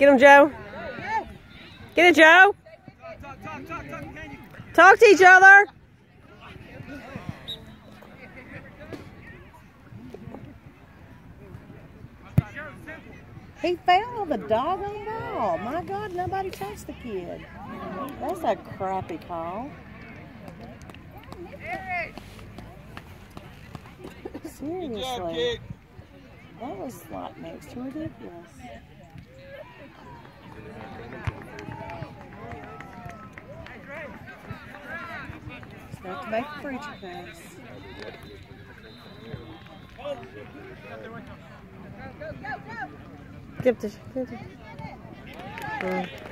Get him, Joe. Get it, Joe. Talk to each other. He fouled the doggone ball. My God, nobody touched the kid. That's a crappy call. Seriously. That was like next to ridiculous. Have to make a preacher pass. Give it to